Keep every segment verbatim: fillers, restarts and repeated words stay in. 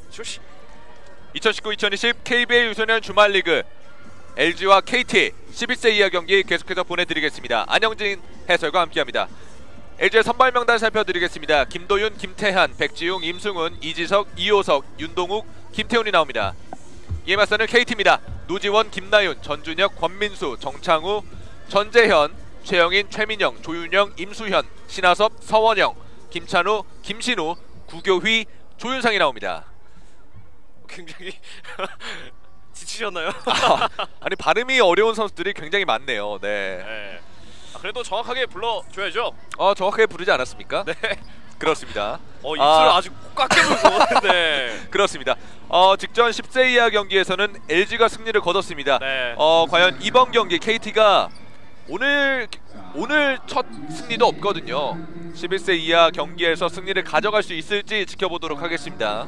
쇼시. 이천십구 이천이십 케이비엘 유소년 주말리그 엘지와 케이티 십일 세 이하 경기 계속해서 보내드리겠습니다. 안영진 해설과 함께합니다. 엘지의 선발 명단 살펴드리겠습니다. 김도윤, 김태한, 백지용, 임승훈, 이지석, 이호석, 윤동욱, 김태훈이 나옵니다. 이에 맞서는 케이티입니다. 노지원, 김나윤, 전준혁, 권민수, 정창우, 전재현, 최영인, 최민영, 조윤영, 임수현, 신하섭, 서원영, 김찬우, 김신우, 구교휘, 조윤상이 나옵니다. 굉장히 지치셨나요? 아, 아니 발음이 어려운 선수들이 굉장히 많네요. 네. 네. 아, 그래도 정확하게 불러줘야죠. 어 정확하게 부르지 않았습니까? 네. 그렇습니다. 어 입술을 아, 아주 꽉 깨물고. 네. 그렇습니다. 어 직전 십 세 이하 경기에서는 엘지가 승리를 거뒀습니다. 네. 어 과연 이번 경기 케이티가 오늘 오늘 첫 승리도 없거든요. 십일 세 이하 경기에서 승리를 가져갈 수 있을지 지켜보도록 하겠습니다.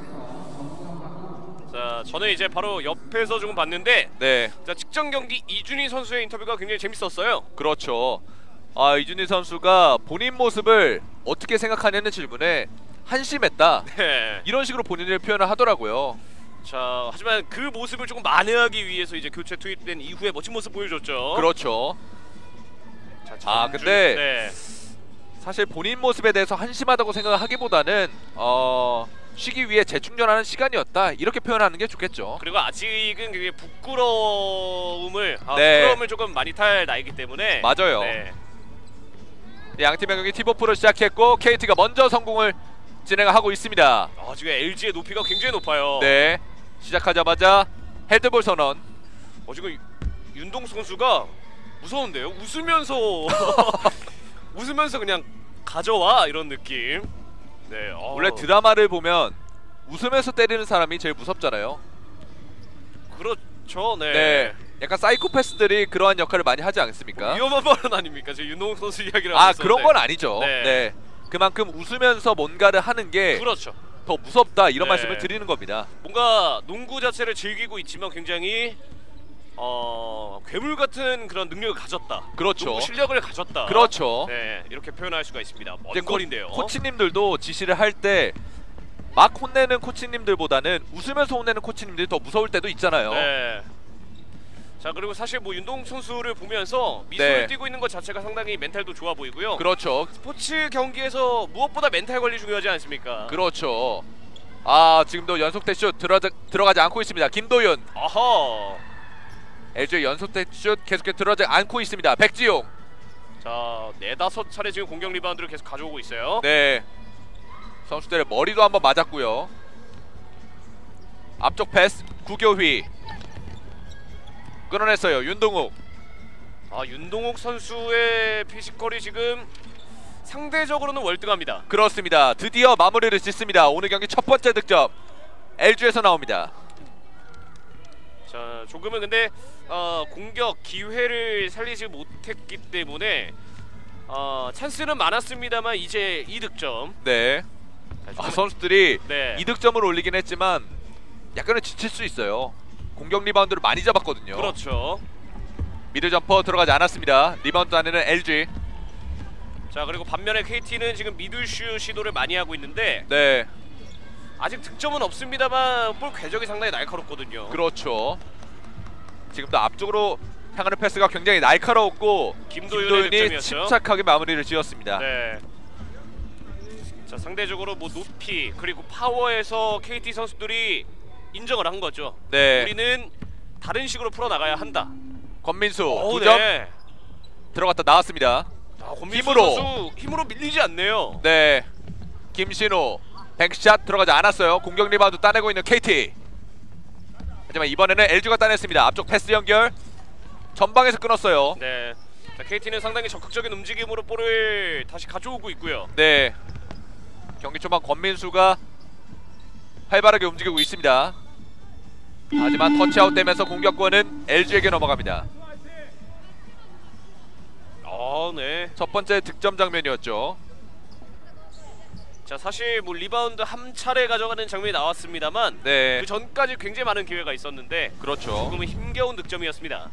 자, 저는 이제 바로 옆에서 조금 봤는데, 네. 자, 직전 경기 이준희 선수의 인터뷰가 굉장히 재밌었어요. 그렇죠. 아, 이준희 선수가 본인 모습을 어떻게 생각하냐는 질문에 한심했다. 네. 이런 식으로 본인을 표현을 하더라고요. 자, 하지만 그 모습을 조금 만회하기 위해서 이제 교체 투입된 이후에 멋진 모습 보여줬죠. 그렇죠. 자, 아, 전주, 근데 네. 사실 본인 모습에 대해서 한심하다고 생각하기보다는 어... 쉬기 위해 재충전하는 시간이었다 이렇게 표현하는 게 좋겠죠. 그리고 아직은 그게 부끄러움을 아, 네. 부끄러움을 조금 많이 탈 나이기 때문에 맞아요. 네. 양팀의 경기 티버프로 시작했고 케이티가 먼저 성공을 진행하고 있습니다. 아, 지금 엘지의 높이가 굉장히 높아요. 네. 시작하자마자 헤드볼 선언. 어, 지금 윤동수 선수가 무서운데요? 웃으면서 웃으면서 그냥 가져와 이런 느낌. 네, 어. 원래 드라마를 보면 웃으면서 때리는 사람이 제일 무섭잖아요. 그렇죠. 네. 네. 약간 사이코패스들이 그러한 역할을 많이 하지 않습니까? 위험한 발언 아닙니까? 제 윤동욱 선수 이야기를 아 하면서. 그런 네. 건 아니죠. 네. 네. 그만큼 웃으면서 뭔가를 하는 게 그렇죠. 더 무섭다 이런 네. 말씀을 드리는 겁니다. 뭔가 농구 자체를 즐기고 있지만 굉장히 어 괴물 같은 그런 능력을 가졌다. 그렇죠. 농구 실력을 가졌다. 그렇죠. 네, 이렇게 표현할 수가 있습니다. 이제 멋진 골인데요. 코, 코치님들도 지시를 할 때 막 혼내는 코치님들보다는 웃으면서 혼내는 코치님들이 더 무서울 때도 있잖아요. 네. 자, 그리고 사실 뭐 윤동 선수를 보면서 미소를 네. 띄고 있는 것 자체가 상당히 멘탈도 좋아 보이고요. 그렇죠. 스포츠 경기에서 무엇보다 멘탈 관리 중요하지 않습니까? 그렇죠. 아 지금도 연속 대슛 들어가, 들어가지 않고 있습니다. 김도윤. 아하. 엘지의 연속 대슛 계속해서 들어가지 않고 있습니다. 백지용. 자, 네다섯 차례 지금 공격 리바운드를 계속 가져오고 있어요. 네. 선수들의 머리도 한번 맞았고요. 앞쪽 패스 구교휘 끊어냈어요. 윤동욱. 아, 윤동욱 선수의 피지컬이 지금 상대적으로는 월등합니다. 그렇습니다. 드디어 마무리를 짓습니다. 오늘 경기 첫 번째 득점 엘지에서 나옵니다. 자, 조금은 근데 어, 공격 기회를 살리지 못했기 때문에 어, 찬스는 많았습니다만 이제 이 득점. 네. 자, 아, 선수들이 네. 이 득점을 올리긴 했지만 약간은 지칠 수 있어요. 공격 리바운드를 많이 잡았거든요. 그렇죠. 미드 점퍼 들어가지 않았습니다. 리바운드 따내는 엘지. 자, 그리고 반면에 케이티는 지금 미들슛 시도를 많이 하고 있는데 네. 아직 득점은 없습니다만 볼 궤적이 상당히 날카롭거든요. 그렇죠. 지금도 앞쪽으로 향하는 패스가 굉장히 날카로웠고 김도윤의 김도윤이 득점이었죠. 침착하게 마무리를 지었습니다. 네. 자, 상대적으로 뭐 높이 그리고 파워에서 케이티 선수들이 인정을 한 거죠. 네. 우리는 다른 식으로 풀어 나가야 한다. 권민수 오, 두 점 네. 들어갔다 나왔습니다. 아, 권민수 힘으로. 선수 힘으로 밀리지 않네요. 네. 김신우 뱅크샷 들어가지 않았어요. 공격 리바운드 따내고 있는 케이티. 하지만 이번에는 엘지가 따냈습니다. 앞쪽 패스 연결 전방에서 끊었어요. 네. 자, 케이티는 상당히 적극적인 움직임으로 볼을 다시 가져오고 있고요. 네. 경기 초반 권민수가 활발하게 움직이고 있습니다. 하지만 터치아웃 되면서 공격권은 엘지에게 넘어갑니다. 아, 네. 첫 번째 득점 장면이었죠. 자, 사실 뭐 리바운드 한 차례 가져가는 장면이 나왔습니다만 네. 그 전까지 굉장히 많은 기회가 있었는데 그렇죠. 조금은 힘겨운 득점이었습니다.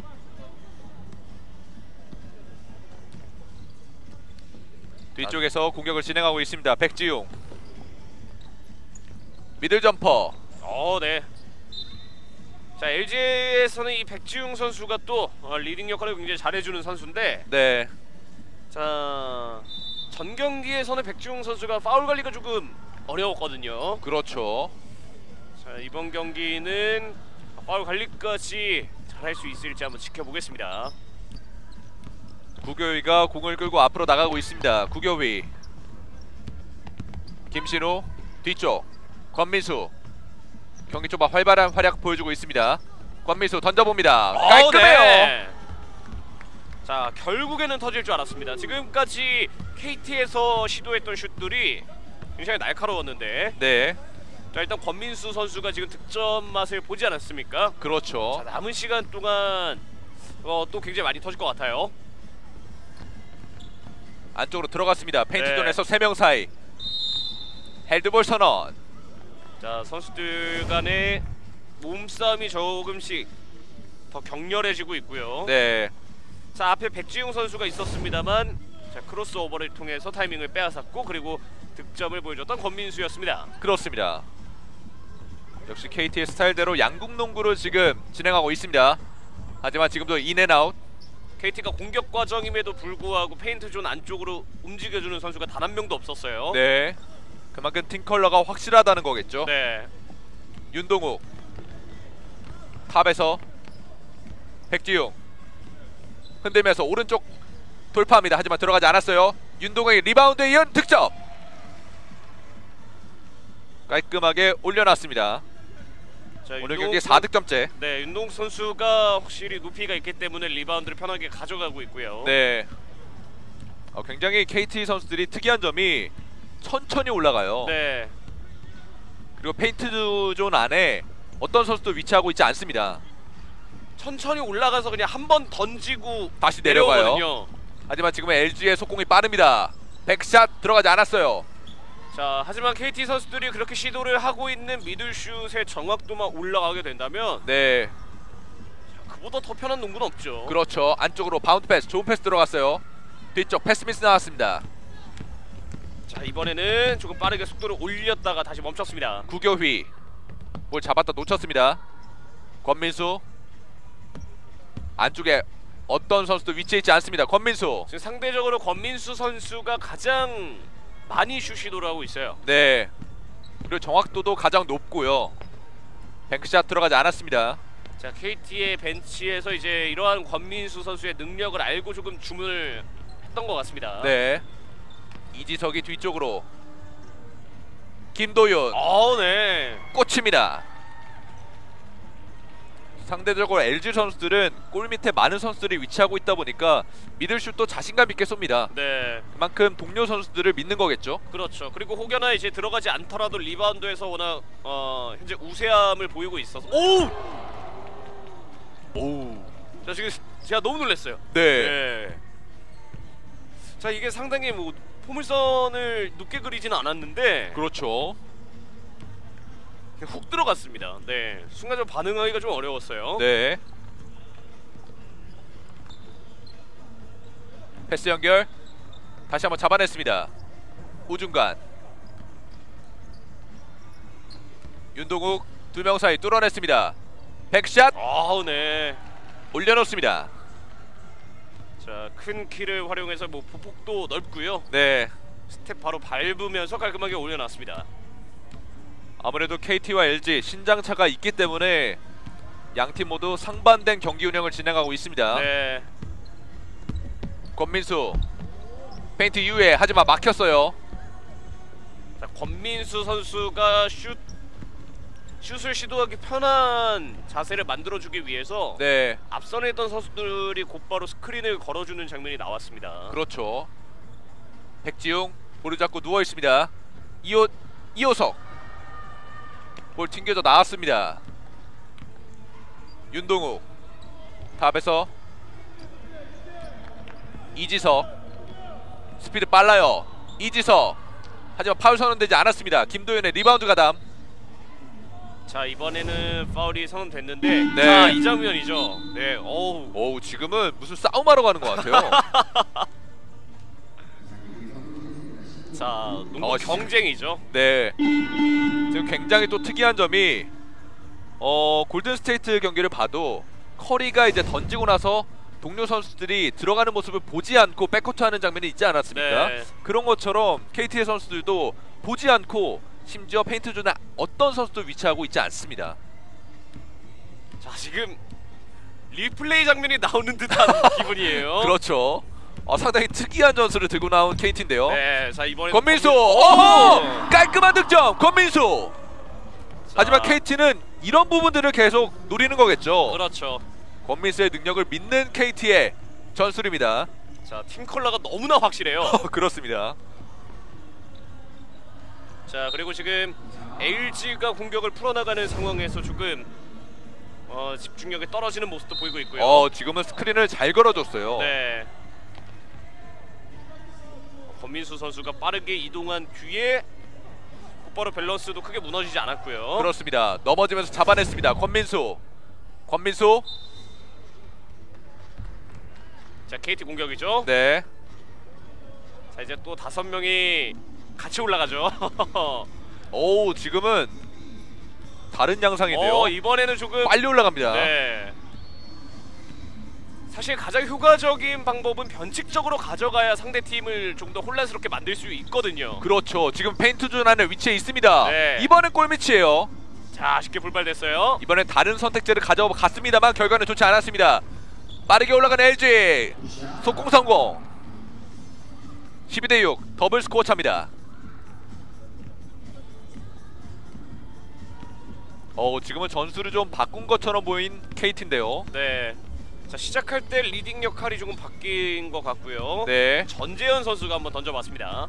뒤쪽에서 공격을 진행하고 있습니다. 백지용 미들 점퍼 어, 네. 자, 엘지에서는 이 백지웅 선수가 또 어, 리딩 역할을 굉장히 잘해주는 선수인데, 네. 자, 전 경기에서는 백지웅 선수가 파울 관리가 조금 어려웠거든요. 그렇죠. 자, 이번 경기는 파울 관리까지 잘할 수 있을지 한번 지켜보겠습니다. 구교위가 공을 끌고 앞으로 나가고 있습니다. 구교위. 김신우 뒤쪽. 권민수. 경기 좀 활발한 활약 보여주고 있습니다. 권민수 던져봅니다. 깔끔해요. 네. 자, 결국에는 터질 줄 알았습니다. 지금까지 케이티에서 시도했던 슛들이 굉장히 날카로웠는데, 네. 자, 일단 권민수 선수가 지금 득점 맛을 보지 않았습니까? 그렇죠. 자, 남은 시간 동안 어, 또 굉장히 많이 터질 것 같아요. 안쪽으로 들어갔습니다. 페인트존에서 네. 세 명 사이. 헤드볼 선언. 자, 선수들 간의 몸싸움이 조금씩 더 격렬해지고 있고요. 네. 자, 앞에 백지웅 선수가 있었습니다만, 자, 크로스오버를 통해서 타이밍을 빼앗았고, 그리고 득점을 보여줬던 권민수였습니다. 그렇습니다. 역시 케이티의 스타일대로 양궁 농구를 지금 진행하고 있습니다. 하지만 지금도 인앤아웃. 케이티가 공격 과정임에도 불구하고 페인트 존 안쪽으로 움직여주는 선수가 단 한 명도 없었어요. 네. 그만큼 팀 컬러가 확실하다는 거겠죠. 네. 윤동욱 탑에서 백지웅 흔들면서 오른쪽 돌파합니다. 하지만 들어가지 않았어요. 윤동욱의 리바운드에 이은 득점. 깔끔하게 올려놨습니다. 자, 오늘 윤동욱 경기 선- 사 득점째. 네, 윤동욱 선수가 확실히 높이가 있기 때문에 리바운드를 편하게 가져가고 있고요. 네. 어, 굉장히 케이티 선수들이 특이한 점이 천천히 올라가요. 네. 그리고 페인트 존 안에 어떤 선수도 위치하고 있지 않습니다. 천천히 올라가서 그냥 한 번 던지고 다시 내려가요. 내려오거든요. 하지만 지금은 엘지의 속공이 빠릅니다. 백샷 들어가지 않았어요. 자, 하지만 케이티 선수들이 그렇게 시도를 하고 있는 미들슛의 정확도만 올라가게 된다면, 네. 그보다 더 편한 농구는 없죠. 그렇죠. 안쪽으로 바운드 패스, 좋은 패스 들어갔어요. 뒤쪽 패스 미스 나왔습니다. 자, 이번에는 조금 빠르게 속도를 올렸다가 다시 멈췄습니다. 구교휘 뭘 잡았다 놓쳤습니다. 권민수 안쪽에 어떤 선수도 위치해 있지 않습니다. 권민수. 지금 상대적으로 권민수 선수가 가장 많이 슛 시도를 하고 있어요. 네. 그리고 정확도도 가장 높고요. 뱅크샷 들어가지 않았습니다. 자, 케이티의 벤치에서 이제 이러한 권민수 선수의 능력을 알고 조금 주문을 했던 것 같습니다. 네. 이지석이 뒤쪽으로. 김도윤 어, 네. 꽂힙니다. 상대적으로 엘지 선수들은 골 밑에 많은 선수들이 위치하고 있다 보니까 미들슛도 자신감 있게 쏩니다. 네, 그만큼 동료 선수들을 믿는 거겠죠. 그렇죠. 그리고 혹여나 이제 들어가지 않더라도 리바운드에서 워낙 어, 현재 우세함을 보이고 있어서. 오! 오. 자, 지금 제가 너무 놀랐어요. 네. 네. 자, 이게 상당히 뭐 포물선을 높게 그리지는 않았는데 그렇죠. 훅 들어갔습니다. 네, 순간적으로 반응하기가 좀 어려웠어요. 네. 패스 연결 다시 한번 잡아냈습니다. 우중간 윤동욱 두 명 사이 뚫어냈습니다. 백샷 아우, 네. 올려놓습니다. 자, 큰 키를 활용해서 뭐 보폭도 넓고요. 네. 스텝 바로 밟으면서 깔끔하게 올려놨습니다. 아무래도 케이티와 엘지 신장차가 있기 때문에 양팀 모두 상반된 경기 운영을 진행하고 있습니다. 네. 권민수 페인트 이후에 하지만 막혔어요. 자, 권민수 선수가 슛 슛을 시도하기 편한 자세를 만들어주기 위해서 네. 앞선에 있던 선수들이 곧바로 스크린을 걸어주는 장면이 나왔습니다. 그렇죠. 백지웅 볼을 잡고 누워 있습니다. 이호 이호석 볼 튕겨져 나왔습니다. 윤동욱 탑에서 이지석 스피드 빨라요. 이지석 하지만 파울 선언되지 않았습니다. 김도윤의 리바운드 가담. 자, 이번에는 파울이 선언됐는데, 네. 자, 이 장면이죠. 네, 어우. 오우 지금은 무슨 싸움하러 가는 것 같아요. 자, 농구 어, 경쟁이죠. 네. 지금 굉장히 또 특이한 점이 어 골든스테이트 경기를 봐도 커리가 이제 던지고 나서 동료 선수들이 들어가는 모습을 보지 않고 백코트하는 장면이 있지 않았습니까? 네. 그런 것처럼 케이티의 선수들도 보지 않고 심지어 페인트존에 어떤 선수도 위치하고 있지 않습니다. 자, 지금 리플레이 장면이 나오는 듯한 기분이에요. 그렇죠. 어, 상당히 특이한 전술을 들고 나온 케이티인데요. 네, 자 이번에 권민수, 오! 깔끔한 득점, 권민수. 자, 하지만 케이티는 이런 부분들을 계속 노리는 거겠죠. 그렇죠. 권민수의 능력을 믿는 케이티의 전술입니다. 자, 팀 컬러가 너무나 확실해요. 그렇습니다. 자, 그리고 지금 엘지가 공격을 풀어나가는 상황에서 조금 어, 집중력이 떨어지는 모습도 보이고 있고요. 어, 지금은 스크린을 잘 걸어줬어요. 네. 권민수 선수가 빠르게 이동한 뒤에 곧바로 밸런스도 크게 무너지지 않았고요. 그렇습니다. 넘어지면서 잡아냈습니다. 권민수. 권민수. 자, 케이티 공격이죠. 네. 자, 이제 또 다섯 명이 같이 올라가죠. 오, 지금은 다른 양상인데요. 어, 이번에는 조금 빨리 올라갑니다. 네. 사실 가장 효과적인 방법은 변칙적으로 가져가야 상대 팀을 좀 더 혼란스럽게 만들 수 있거든요. 그렇죠. 지금 페인트존 안에 위치해 있습니다. 네. 이번엔 골밑이에요. 자, 쉽게 불발됐어요. 이번엔 다른 선택지를 가져갔습니다만 결과는 좋지 않았습니다. 빠르게 올라가는 엘지. 속공 성공. 십이 대 육 더블 스코어 차입니다. 어, 지금은 전술을 좀 바꾼 것처럼 보인 케이티인데요. 네. 자, 시작할 때 리딩 역할이 조금 바뀐 것 같고요. 네. 전재현 선수가 한번 던져봤습니다.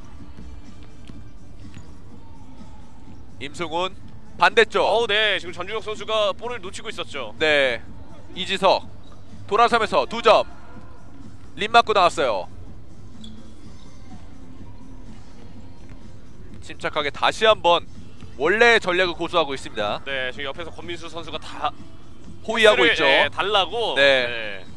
임승훈 반대쪽. 어우, 네. 지금 전준혁 선수가 볼을 놓치고 있었죠. 네. 이지석 돌아서면서 두 점. 림 맞고 나왔어요. 침착하게 다시 한번 원래의 전략을 고수하고 있습니다. 네, 지금 옆에서 권민수 선수가 다 호위하고 패스를, 있죠. 예, 달라고. 네. 네.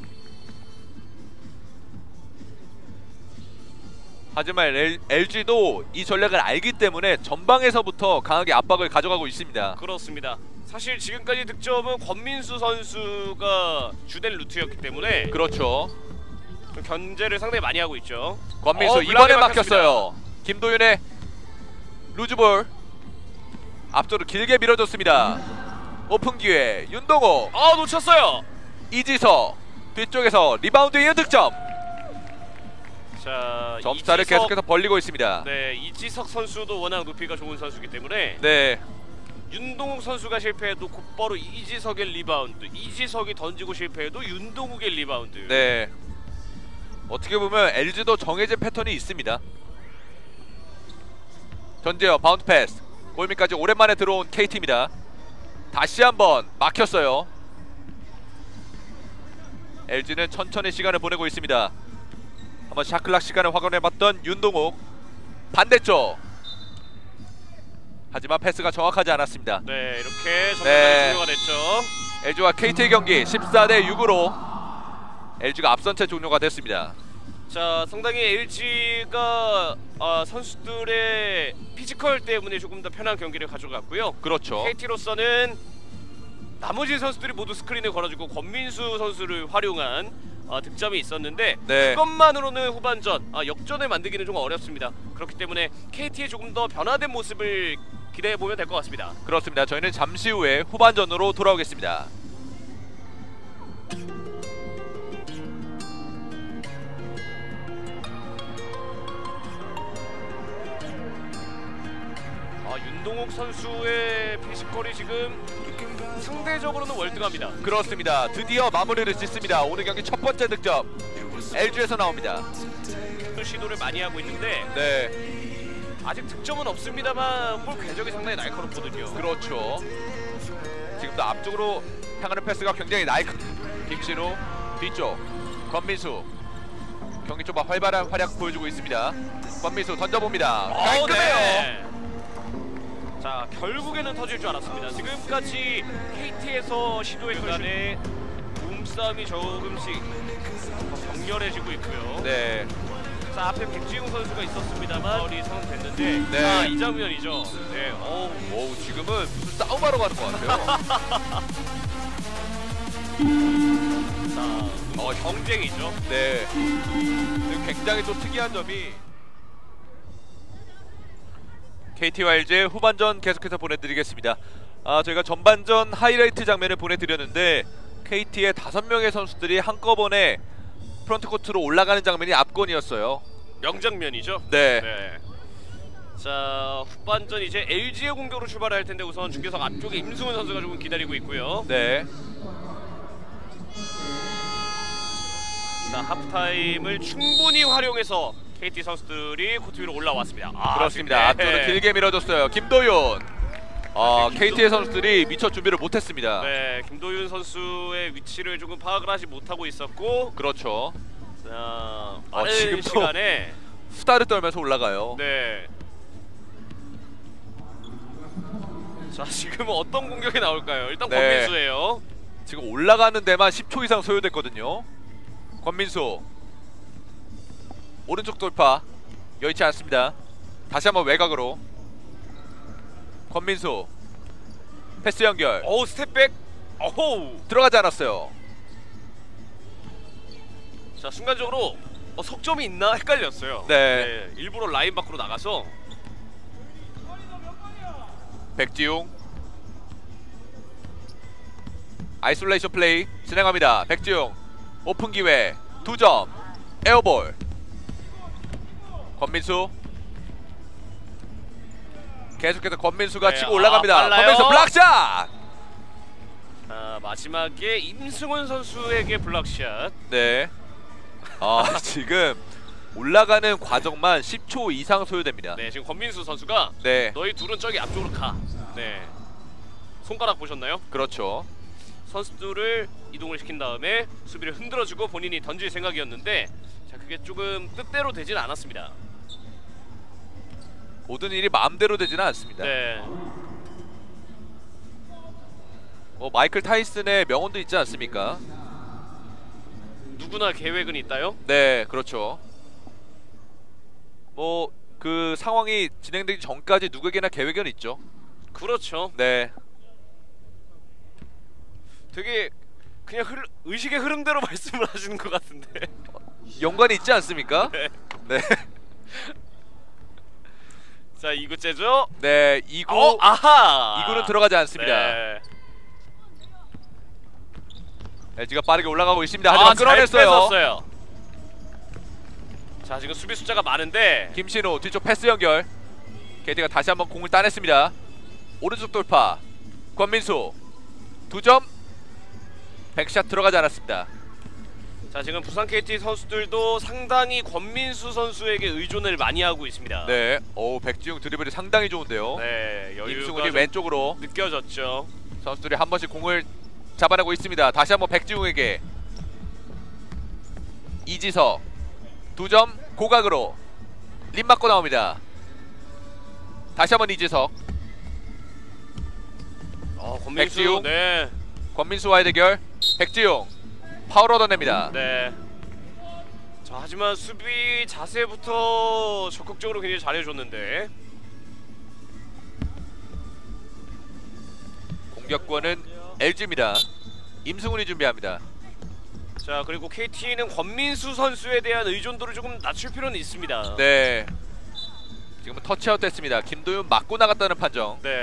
하지만 엘, 엘지도 이 전략을 알기 때문에 전방에서부터 강하게 압박을 가져가고 있습니다. 그렇습니다. 사실 지금까지 득점은 권민수 선수가 주된 루트였기 때문에 그렇죠. 좀 견제를 상당히 많이 하고 있죠. 권민수 어, 이번에 블락에 막혔어요. 김도윤의 루즈볼. 앞쪽으로 길게 밀어줬습니다. 오픈 기회 윤동호. 아, 놓쳤어요. 이지석 뒤쪽에서 리바운드 이은 득점. 자, 점수차를 이지석, 계속해서 벌리고 있습니다. 네, 이지석 선수도 워낙 높이가 좋은 선수이기 때문에 네. 윤동욱 선수가 실패해도 곧바로 이지석의 리바운드, 이지석이 던지고 실패해도 윤동욱의 리바운드. 네. 어떻게 보면 엘지도 정해진 패턴이 있습니다. 전재현 바운드 패스. 골밑까지 오랜만에 들어온 케이티입니다. 다시 한번 막혔어요. 엘지는 천천히 시간을 보내고 있습니다. 한번 샤클락 시간을 확인해봤던 윤동욱. 반대쪽. 하지만 패스가 정확하지 않았습니다. 네, 이렇게 전반전이 네. 종료가 됐죠. 엘지와 케이티의 경기 십사 대 육으로 엘지가 앞선 채 종료가 됐습니다. 자, 상당히 엘지가 아, 선수들의 피지컬 때문에 조금 더 편한 경기를 가져갔고요. 그렇죠. 케이티로서는 나머지 선수들이 모두 스크린을 걸어주고 권민수 선수를 활용한 아, 득점이 있었는데 네. 그것만으로는 후반전 아, 역전을 만들기는 좀 어렵습니다. 그렇기 때문에 케이티의 조금 더 변화된 모습을 기대해보면 될 것 같습니다. 그렇습니다. 저희는 잠시 후에 후반전으로 돌아오겠습니다. 아, 윤동욱 선수의 피지컬이 지금 상대적으로는 월등합니다. 그렇습니다. 드디어 마무리를 짓습니다. 오늘 경기 첫 번째 득점 엘지에서 나옵니다. 시도를 많이 하고 있는데 네, 아직 득점은 없습니다만 볼 궤적이 상당히 날카롭거든요. 그렇죠. 지금도 앞쪽으로 향하는 패스가 굉장히 날카. 김신우 뒤쪽 권민수. 경기 좁아 활발한 활약 보여주고 있습니다. 권민수 던져봅니다. 어, 깔끔해요. 네. 자, 결국에는 터질 줄 알았습니다. 지금까지 케이티에서 시도했던 간에 몸싸움이 조금씩 격렬해지고 있고요. 네. 자, 앞에 백지웅 선수가 있었습니다만 머리 상황됐는데 네. 자, 이 장면이죠. 네, 어우, 오, 지금은 무슨 싸움 샤워하러 가는 것 같아요. 자, 어, 경쟁이죠. 네. 그리고 굉장히 또 특이한 점이 케이티와 엘지의 후반전 계속해서 보내드리겠습니다. 아, 저희가 전반전 하이라이트 장면을 보내드렸는데 케이티의 다섯 명의 선수들이 한꺼번에 프런트코트로 올라가는 장면이 압권이었어요. 명장면이죠. 네. 네. 자, 후반전 이제 엘지의 공격으로 출발할 텐데 우선 중계석 앞쪽에 임승훈 선수가 조금 기다리고 있고요. 네. 자, 하프타임을 충분히 활용해서 케이티 선수들이 코트 위로 올라왔습니다. 아, 그렇습니다. 지금, 네. 앞쪽으로 길게 밀어줬어요. 김도윤. 아, 네, 케이티의 선수들이 미처 준비를 못했습니다. 네, 김도윤 선수의 위치를 조금 파악을 하지 못하고 있었고, 그렇죠. 자, 빠른 지금도 시간에 수다를 떨면서 올라가요. 네. 자, 지금 어떤 공격이 나올까요? 일단 네. 권민수예요. 지금 올라가는 데만 십 초 이상 소요됐거든요. 권민수 오른쪽 돌파 여의치 않습니다. 다시 한번 외곽으로 권민수 패스 연결. 어우, 스텝백. 어우. 들어가지 않았어요. 자, 순간적으로 어, 석점이 있나 헷갈렸어요. 네. 네, 일부러 라인 밖으로 나가서. 백지용 아이솔레이션 플레이 진행합니다. 백지용 오픈 기회 두 점 에어볼. 권민수 계속해서 권민수가 네, 치고 올라갑니다. 아, 빨라요. 권민수 블락샷. 아, 마지막에 임승훈 선수에게 블락샷. 네. 아 지금 올라가는 과정만 십 초 이상 소요됩니다. 네, 지금 권민수 선수가 네. 너희 둘은 저기 앞쪽으로 가. 네. 손가락 보셨나요? 그렇죠. 선수들을 이동을 시킨 다음에 수비를 흔들어주고 본인이 던질 생각이었는데, 자, 그게 조금 뜻대로 되진 않았습니다. 모든 일이 마음대로 되지는 않습니다. 네. 뭐 마이클 타이슨의 명언도 있지 않습니까? 누구나 계획은 있다요? 네, 그렇죠. 뭐 그 상황이 진행되기 전까지 누구에게나 계획은 있죠. 그렇죠. 네. 되게 그냥 흐르, 의식의 흐름대로 말씀을 하시는 것 같은데. 연관이 있지 않습니까? 네. 네. 자, 이 구째죠? 네, 이 구. 어, 아하! 이 구는 들어가지 않습니다. 네. 엘지가 빠르게 올라가고 있습니다. 하지만 아, 잘 끌어냈어요. 뺏었어요. 자, 지금 수비 숫자가 많은데. 김신호 뒤쪽 패스 연결. 케이티가 다시 한번 공을 따냈습니다. 오른쪽 돌파. 권민수 두 점. 백샷 들어가지 않았습니다. 자, 지금 부산 케이티 선수들도 상당히 권민수 선수에게 의존을 많이 하고 있습니다. 네. 오, 백지용 드리블이 상당히 좋은데요. 네, 여유가 임승훈이 좀 왼쪽으로. 느껴졌죠. 선수들이 한 번씩 공을 잡아내고 있습니다. 다시 한번 백지웅에게 이지석 두 점 고각으로 림 맞고 나옵니다. 다시 한번 이지석. 어, 권민수. 백지용. 네. 권민수와의 대결. 백지용 파울 얻어냅니다. 네. 자, 하지만 수비 자세부터 적극적으로 굉장히 잘해줬는데. 공격권은 엘지입니다. 임승훈이 준비합니다. 자, 그리고 케이티는 권민수 선수에 대한 의존도를 조금 낮출 필요는 있습니다. 네. 지금은 터치아웃 됐습니다. 김도윤 맞고 나갔다는 판정. 네.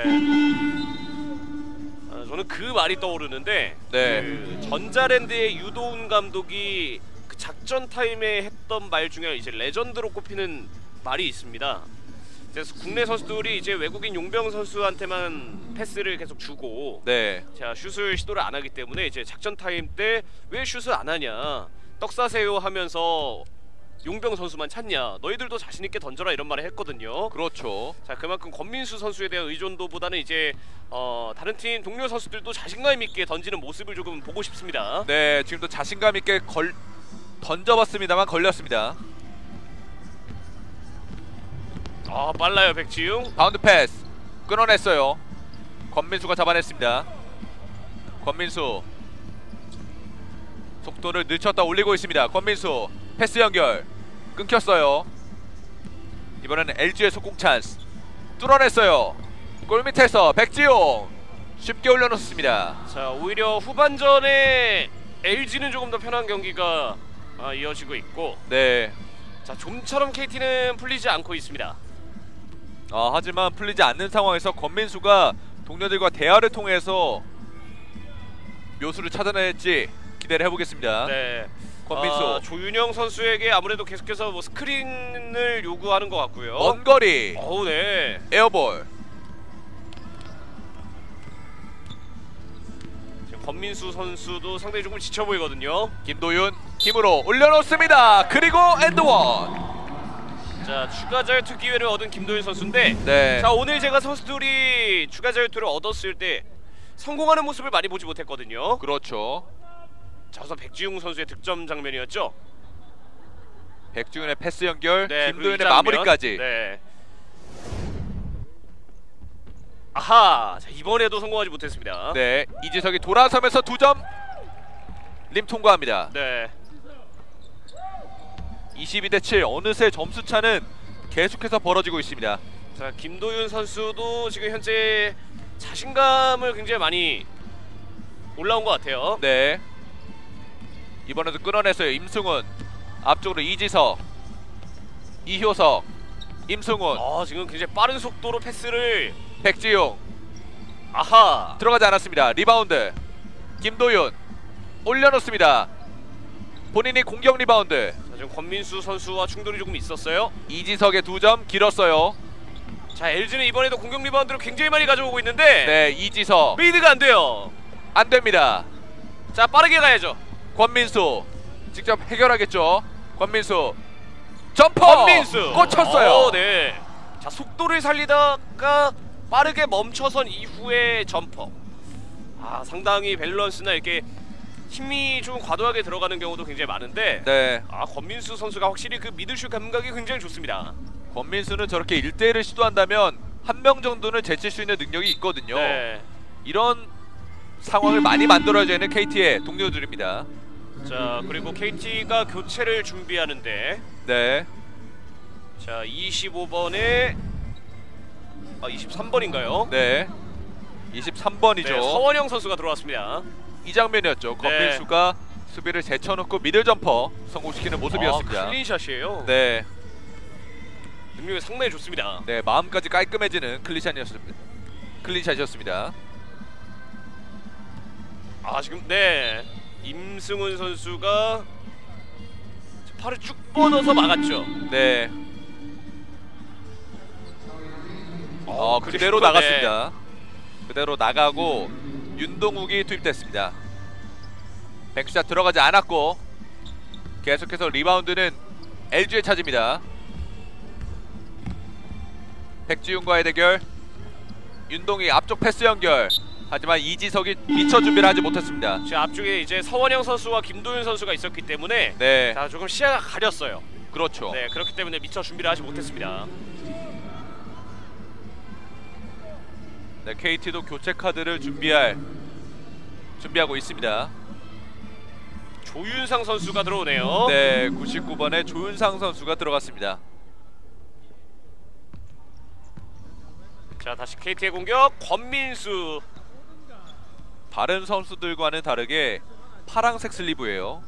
아, 저는 그 말이 떠오르는데, 네. 그 전자랜드의 유도훈 감독이 그 작전 타임에 했던 말 중에 이제 레전드로 꼽히는 말이 있습니다. 그래서 국내 선수들이 이제 외국인 용병 선수한테만 패스를 계속 주고, 네. 자, 슛을 시도를 안 하기 때문에 이제 작전 타임 때 왜 슛을 안 하냐, 떡 사세요 하면서 용병 선수만 찾냐, 너희들도 자신 있게 던져라, 이런 말을 했거든요. 그렇죠. 자, 그만큼 권민수 선수에 대한 의존도보다는 이제 어, 다른 팀 동료 선수들도 자신감 있게 던지는 모습을 조금 보고 싶습니다. 네, 지금도 자신감 있게 걸 던져봤습니다만 걸렸습니다. 아, 빨라요 백지웅. 바운드 패스 끊어냈어요. 권민수가 잡아냈습니다. 권민수 속도를 늦췄다 올리고 있습니다. 권민수 패스 연결 끊겼어요. 이번에는 엘지의 속공 찬스 뚫어냈어요. 골밑에서 백지용 쉽게 올려놓습니다. 자, 오히려 후반전에 엘지는 조금 더 편한 경기가 아, 이어지고 있고, 네. 자, 좀처럼 케이티는 풀리지 않고 있습니다. 아, 하지만 풀리지 않는 상황에서 권민수가 동료들과 대화를 통해서 묘수를 찾아낼지 기대를 해보겠습니다. 네. 권민수 아, 조윤영 선수에게 아무래도 계속해서 뭐 스크린을 요구하는 것 같고요. 원거리 어우, 네. 에어볼. 지금 권민수 선수도 상당히 조금 지쳐 보이거든요. 김도윤 힘으로 올려놓습니다. 그리고 엔드원. 자, 추가 자유투 기회를 얻은 김도윤 선수인데, 네. 자, 오늘 제가 선수들이 추가 자유투를 얻었을 때 성공하는 모습을 많이 보지 못했거든요. 그렇죠. 자, 우선 백지웅 선수의 득점 장면이었죠. 백지훈의 패스 연결, 네, 김도윤의 그리고 이 장면. 마무리까지. 네. 아하, 자, 이번에도 성공하지 못했습니다. 네, 이지석이 돌아서면서 두 점 림 통과합니다. 네. 이십이 대 칠. 어느새 점수 차는 계속해서 벌어지고 있습니다. 자, 김도윤 선수도 지금 현재 자신감을 굉장히 많이 올라온 것 같아요. 네. 이번에도 끊어냈어요. 임승훈 앞쪽으로 이지석, 이효석, 임승훈, 아, 지금 굉장히 빠른 속도로 패스를. 백지용 아하. 들어가지 않았습니다. 리바운드 김도윤 올려놓습니다. 본인이 공격 리바운드. 자, 지금 권민수 선수와 충돌이 조금 있었어요. 이지석의 두 점 길었어요. 자, 엘지는 이번에도 공격 리바운드를 굉장히 많이 가져오고 있는데, 네, 이지석 페이드가 안 돼요. 안 됩니다. 자, 빠르게 가야죠. 권민수 직접 해결하겠죠. 권민수 점퍼. 권민수 꽂혔어요. 어, 네. 자, 속도를 살리다가 빠르게 멈춰선 이후에 점퍼. 아, 상당히 밸런스나 이렇게 힘이 좀 과도하게 들어가는 경우도 굉장히 많은데, 네, 아, 권민수 선수가 확실히 그 미들슛 감각이 굉장히 좋습니다. 권민수는 저렇게 일 대 일을 시도한다면 한 명 정도는 제칠 수 있는 능력이 있거든요. 네. 이런 상황을 많이 만들어줘야 하는 케이티의 동료들입니다. 자, 그리고 케이티가 교체를 준비하는데, 네, 자, 이십오 번에 아, 이십삼 번인가요? 네, 이십삼 번이죠. 네, 서원영 선수가 들어왔습니다. 이 장면이었죠. 네. 권민수가 수비를 제쳐놓고 미들 점퍼 성공시키는 모습이었습니다. 아, 클린샷이에요. 네, 능력이 상당히 좋습니다. 네, 마음까지 깔끔해지는 클린샷이었습니다. 클린샷이었습니다. 아, 지금 네, 임승훈 선수가 팔을 쭉 뻗어서 막았죠. 네, 어, 그대로 그리고, 나갔습니다. 그대로 나가고 윤동욱이 투입됐습니다. 백샷 들어가지 않았고 계속해서 리바운드는 엘지의 차지입니다. 백지윤과의 대결. 윤동희 앞쪽 패스 연결. 하지만 이지석이 미처 준비를 하지 못했습니다. 제 앞쪽에 이제 서원영 선수와 김도윤 선수가 있었기 때문에, 네, 자, 조금 시야가 가렸어요. 그렇죠. 네, 그렇기 때문에 미처 준비를 하지 못했습니다. 네, 케이티도 교체 카드를 준비할 준비하고 있습니다. 조윤상 선수가 들어오네요. 네, 구십구 번에 조윤상 선수가 들어갔습니다. 자, 다시 케이티의 공격. 권민수. 다른 선수들과는 다르게 파랑색 슬리브예요.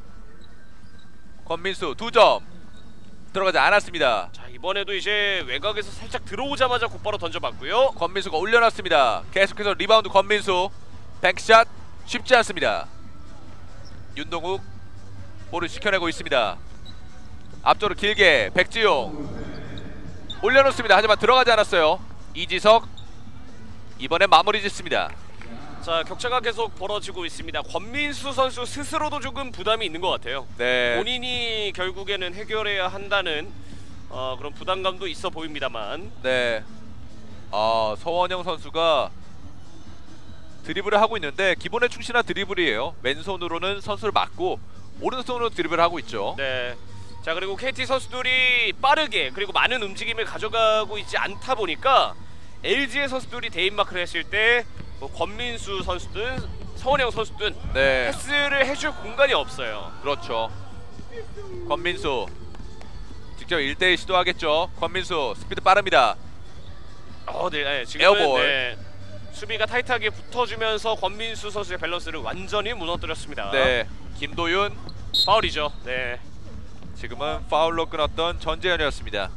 권민수 두 점 들어가지 않았습니다. 자, 이번에도 이제 외곽에서 살짝 들어오자마자 곧바로 던져봤고요. 권민수가 올려놨습니다. 계속해서 리바운드 권민수. 백샷 쉽지 않습니다. 윤동욱 볼을 지켜내고 있습니다. 앞쪽으로 길게 백지용 올려놓습니다. 하지만 들어가지 않았어요. 이지석 이번엔 마무리 짓습니다. 자, 격차가 계속 벌어지고 있습니다. 권민수 선수 스스로도 조금 부담이 있는 것 같아요. 네, 본인이 결국에는 해결해야 한다는 어, 그런 부담감도 있어 보입니다만, 네. 아, 서원영 선수가 드리블을 하고 있는데 기본에 충실한 드리블이에요. 왼손으로는 선수를 막고 오른손으로 드리블을 하고 있죠. 네. 자, 그리고 케이티 선수들이 빠르게 그리고 많은 움직임을 가져가고 있지 않다 보니까 엘지의 선수들이 대인 마크를 했을 때 뭐 권민수 선수든 서원영 선수든 네, 패스를 해줄 공간이 없어요. 그렇죠. 권민수 직접 일 대 일 시도하겠죠. 권민수 스피드 빠릅니다. 어, 네, 네. 지금은 에어볼. 네, 수비가 타이트하게 붙어주면서 권민수 선수의 밸런스를 완전히 무너뜨렸습니다. 네, 김도윤 파울이죠. 네. 지금은 파울로 끊었던 전재현이었습니다.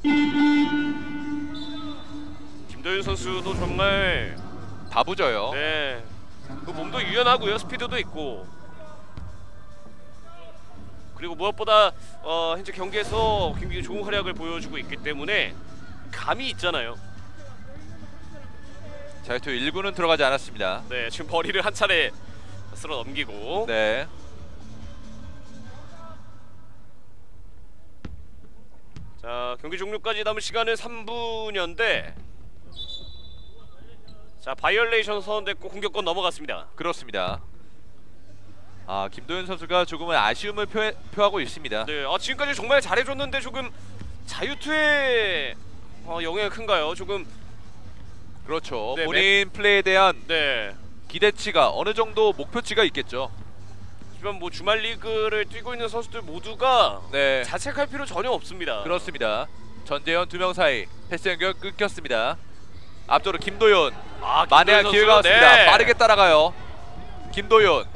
김도윤 선수도 정말 다부져요. 네. 그 몸도 유연하고요. 스피드도 있고. 그리고 무엇보다 어, 현재 경기에서 굉장히 좋은 활약을 보여주고 있기 때문에 감이 있잖아요. 자유투 일 구는 들어가지 않았습니다. 네, 지금 버리를 한 차례 쓸어 넘기고. 네. 자, 경기 종료까지 남은 시간은 삼 분여인데 자, 바이올레이션 선언됐고 공격권 넘어갔습니다. 그렇습니다. 아, 김도윤 선수가 조금은 아쉬움을 표, 표하고 있습니다. 네, 아, 지금까지 정말 잘해줬는데 조금 자유투의 어, 영향이 큰가요? 조금. 그렇죠. 네, 본인 플레이에 대한 네. 기대치가 어느 정도 목표치가 있겠죠. 하지만 뭐 주말 리그를 뛰고 있는 선수들 모두가 네, 자책할 필요 전혀 없습니다. 그렇습니다. 전재현 두 명 사이 패스 연결 끊겼습니다. 앞쪽으로 김도윤. 아, 만회할 김도윤 기회가 선수, 왔습니다. 네. 빠르게 따라가요. 김도윤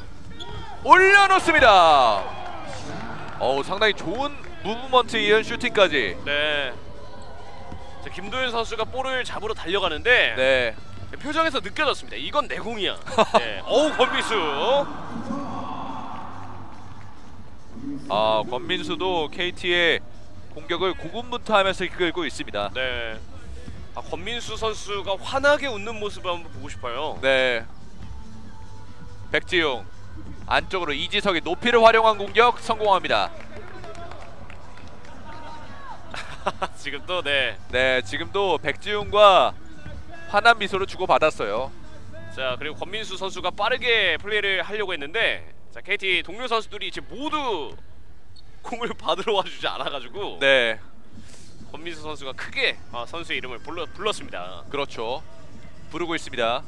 올려놓습니다. 어우, 상당히 좋은 무브먼트 이은 슈팅까지. 네. 자, 김도윤 선수가 볼을 잡으러 달려가는데 네, 표정에서 느껴졌습니다. 이건 내 공이야. 네. 어우, 권민수. 아, 권민수도 케이티의 공격을 고군분투하면서 이끌고 있습니다. 네. 아, 권민수 선수가 환하게 웃는 모습을 한번 보고 싶어요. 네. 백지용 안쪽으로 이지석이 높이를 활용한 공격 성공합니다. 지금 또 네. 네, 지금도 백지용과 환한 미소를 주고받았어요. 자, 그리고 권민수 선수가 빠르게 플레이를 하려고 했는데 자, 케이티 동료 선수들이 이제 모두 공을 받으러 와주지 않아가지고 네, 권민수 선수가 크게 아, 선수의 이름을 불러, 불렀습니다. 그렇죠. 부르고 있습니다.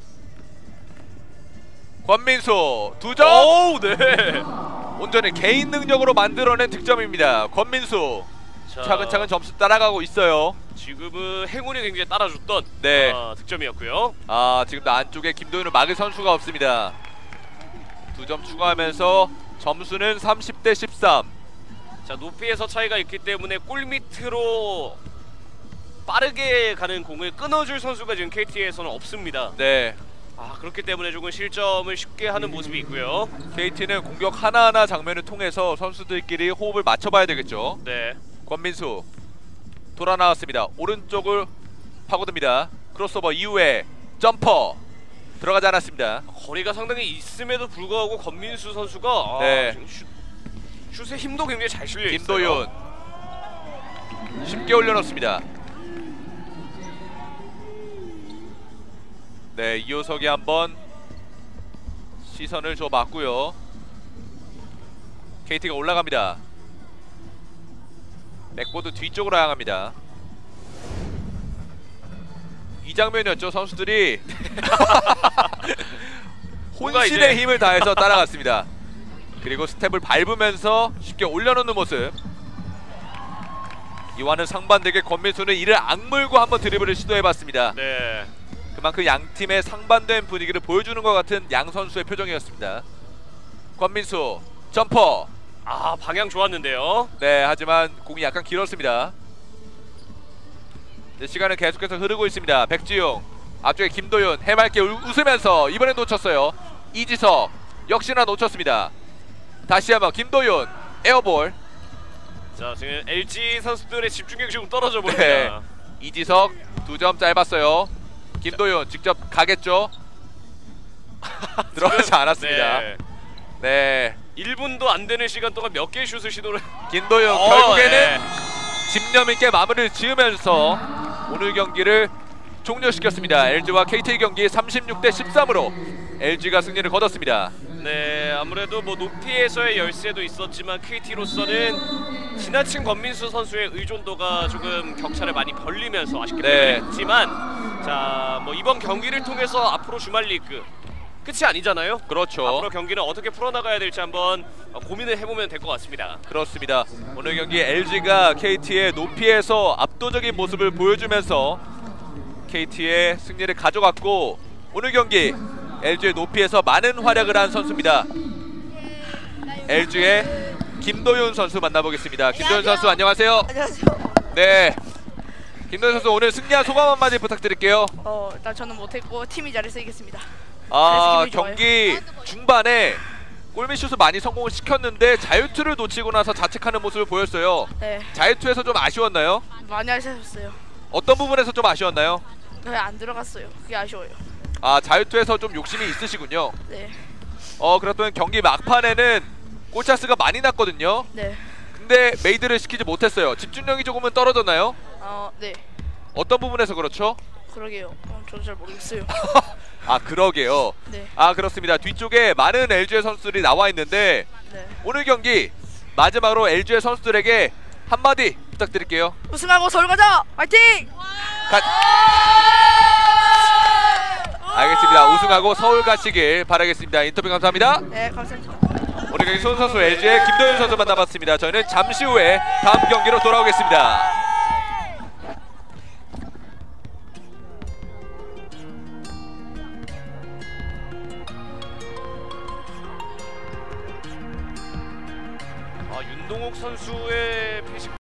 권민수 두 점. 오우, 네. 온전히 개인 능력으로 만들어낸 득점입니다. 권민수 자, 차근차근 점수 따라가고 있어요. 지금은 행운이 굉장히 따라줬던 네. 아, 득점이었고요. 아, 지금도 안쪽에 김도윤을 막을 선수가 없습니다. 두 점 추가하면서 점수는 삼십 대 십삼. 자, 높이에서 차이가 있기 때문에 골 밑으로 빠르게 가는 공을 끊어줄 선수가 지금 케이티에서는 없습니다. 네, 아, 그렇기 때문에 조금 실점을 쉽게 하는 모습이 있고요. 케이티는 공격 하나하나 장면을 통해서 선수들끼리 호흡을 맞춰봐야 되겠죠. 네. 권민수 돌아 나왔습니다. 오른쪽을 파고듭니다. 크로스오버 이후에 점퍼 들어가지 않았습니다. 거리가 상당히 있음에도 불구하고 권민수 선수가 아, 네. 지금 슛, 슛에 힘도 굉장히 잘 실려 있어요. 김도윤 쉽게 올려놓습니다. 네, 이호석이 한번 시선을 줘 맞고요. 케이티가 올라갑니다. 백보드 뒤쪽으로 향합니다. 이 장면이었죠. 선수들이 혼신의 이제... 힘을 다해서 따라갔습니다. 그리고 스텝을 밟으면서 쉽게 올려놓는 모습. 이와는 상반되게 권민수는 이를 악물고 한번 드리블을 시도해봤습니다. 네. 그만큼 양 팀의 상반된 분위기를 보여주는 것 같은 양 선수의 표정이었습니다. 권민수 점퍼. 아, 방향 좋았는데요. 네, 하지만 공이 약간 길었습니다. 네, 시간은 계속해서 흐르고 있습니다. 백지용 앞쪽에 김도윤 해맑게 웃으면서 이번엔 놓쳤어요. 이지석 역시나 놓쳤습니다. 다시 한번 김도윤 에어볼. 자, 지금 엘지 선수들의 집중력이 좀 떨어져 보입니다. 네, 이지석 두 점 짧았어요. 김도윤 직접 가겠죠. 들어가지 않았습니다. 네. 네, 일 분도 안 되는 시간 동안 몇 개의 슛을 시도를. 김도윤 어, 결국에는 네. 집념 있게 마무리를 지으면서 오늘 경기를 종료시켰습니다. 엘지와 케이티 경기 삼십육 대 십삼으로 엘지가 승리를 거뒀습니다. 네, 아무래도 뭐 높이에서의 열세도 있었지만 케이티로서는 지나친 권민수 선수의 의존도가 조금 격차를 많이 벌리면서 아쉽게 네. 패배했지만 자, 뭐 이번 경기를 통해서 앞으로 주말 리그 끝이 아니잖아요. 그렇죠. 앞으로 경기는 어떻게 풀어나가야 될지 한번 고민을 해보면 될 것 같습니다. 그렇습니다. 오늘 경기 엘지가 케이티의 높이에서 압도적인 모습을 보여주면서 케이티의 승리를 가져갔고 오늘 경기 엘지의 높이에서 많은 활약을 한 선수입니다. 엘지의 김도윤 선수 만나보겠습니다. 김도윤 선수 안녕하세요. 안녕하세요. 네, 김도윤 선수 오늘 승리한 소감 한마디 부탁드릴게요. 어, 일단 저는 못했고 팀이 잘해서 이겼습니다. 아, 그래서 기분이 경기 중반에 골밑슛을 많이 성공을 시켰는데 자유투를 놓치고 나서 자책하는 모습을 보였어요. 네, 자유투에서 좀 아쉬웠나요? 많이 하셨어요. 어떤 부분에서 좀 아쉬웠나요? 네, 안 들어갔어요. 그게 아쉬워요. 아, 자유투에서 좀 욕심이 있으시군요. 네, 어, 그렇다면 경기 막판에는 골차스가 많이 났거든요. 네, 근데 메이드를 시키지 못했어요. 집중력이 조금은 떨어졌나요? 어, 네, 어떤 부분에서 그렇죠? 그러게요. 어, 저도 잘 모르겠어요. 아, 그러게요. 네, 아, 그렇습니다. 뒤쪽에 많은 엘지의 선수들이 나와 있는데 네. 오늘 경기 마지막으로 엘지의 선수들에게 한마디 부탁드릴게요. 우승하고 서울 가자. 화이팅! 가... 알겠습니다. 우승하고 서울 가시길 바라겠습니다. 인터뷰 감사합니다. 네, 감사합니다. 오늘 경기 손 선수 엘지의 김도윤 선수 만나봤습니다. 저희는 잠시 후에 다음 경기로 돌아오겠습니다. 아, 윤동욱 선수의 피식